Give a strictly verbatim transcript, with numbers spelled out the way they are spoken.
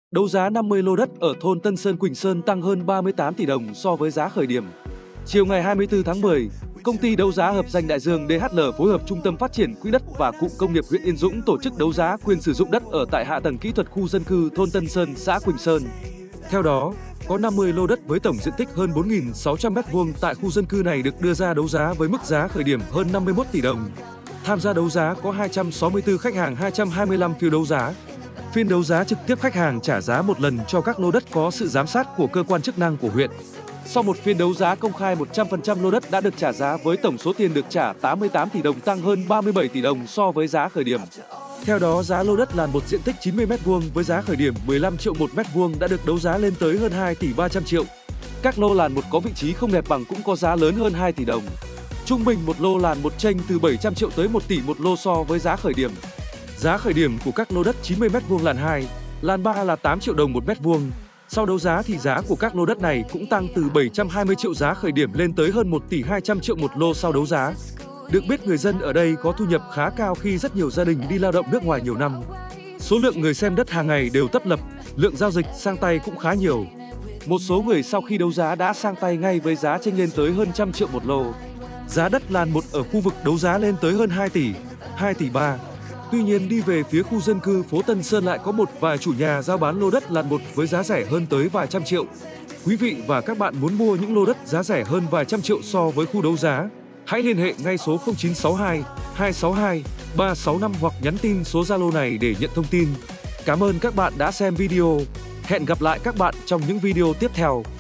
Đấu giá năm mươi lô đất ở thôn Tân Sơn Quỳnh Sơn tăng hơn ba mươi tám tỷ đồng so với giá khởi điểm. Chiều ngày hai mươi tư tháng mười, công ty đấu giá hợp danh Đại Dương đê hát lờ phối hợp Trung tâm Phát triển Quỹ đất và Cụm Công nghiệp huyện Yên Dũng tổ chức đấu giá quyền sử dụng đất ở tại hạ tầng kỹ thuật khu dân cư thôn Tân Sơn, xã Quỳnh Sơn. Theo đó, có năm mươi lô đất với tổng diện tích hơn bốn nghìn sáu trăm mét vuông tại khu dân cư này được đưa ra đấu giá với mức giá khởi điểm hơn năm mươi mốt tỷ đồng. Tham gia đấu giá có hai trăm sáu mươi tư khách hàng, hai trăm hai mươi lăm phiếu đấu giá. Phiên đấu giá trực tiếp khách hàng trả giá một lần cho các lô đất có sự giám sát của cơ quan chức năng của huyện. Sau một phiên đấu giá công khai, một trăm phần trăm lô đất đã được trả giá với tổng số tiền được trả tám mươi tám tỷ đồng, tăng hơn ba mươi bảy tỷ đồng so với giá khởi điểm. Theo đó, giá lô đất làn một diện tích chín mươi mét vuông với giá khởi điểm mười lăm triệu một mét vuông đã được đấu giá lên tới hơn hai tỷ ba trăm triệu. Các lô làn một có vị trí không đẹp bằng cũng có giá lớn hơn hai tỷ đồng. Trung bình một lô làn một chênh từ bảy trăm triệu tới một tỷ một lô so với giá khởi điểm. Giá khởi điểm của các lô đất chín mươi mét vuông làn hai, làn ba là tám triệu đồng một mét vuông. Sau đấu giá thì giá của các lô đất này cũng tăng từ bảy trăm hai mươi triệu giá khởi điểm lên tới hơn một tỷ hai trăm triệu một lô sau đấu giá. Được biết, người dân ở đây có thu nhập khá cao khi rất nhiều gia đình đi lao động nước ngoài nhiều năm. Số lượng người xem đất hàng ngày đều tấp nập, lượng giao dịch sang tay cũng khá nhiều. Một số người sau khi đấu giá đã sang tay ngay với giá chênh lên tới hơn trăm triệu một lô. Giá đất làn một ở khu vực đấu giá lên tới hơn hai tỷ, hai tỷ ba. Tuy nhiên, đi về phía khu dân cư phố Tân Sơn lại có một vài chủ nhà giao bán lô đất làn một với giá rẻ hơn tới vài trăm triệu. Quý vị và các bạn muốn mua những lô đất giá rẻ hơn vài trăm triệu so với khu đấu giá, hãy liên hệ ngay số không chín sáu hai, hai sáu hai, ba sáu năm hoặc nhắn tin số Zalo này để nhận thông tin. Cảm ơn các bạn đã xem video. Hẹn gặp lại các bạn trong những video tiếp theo.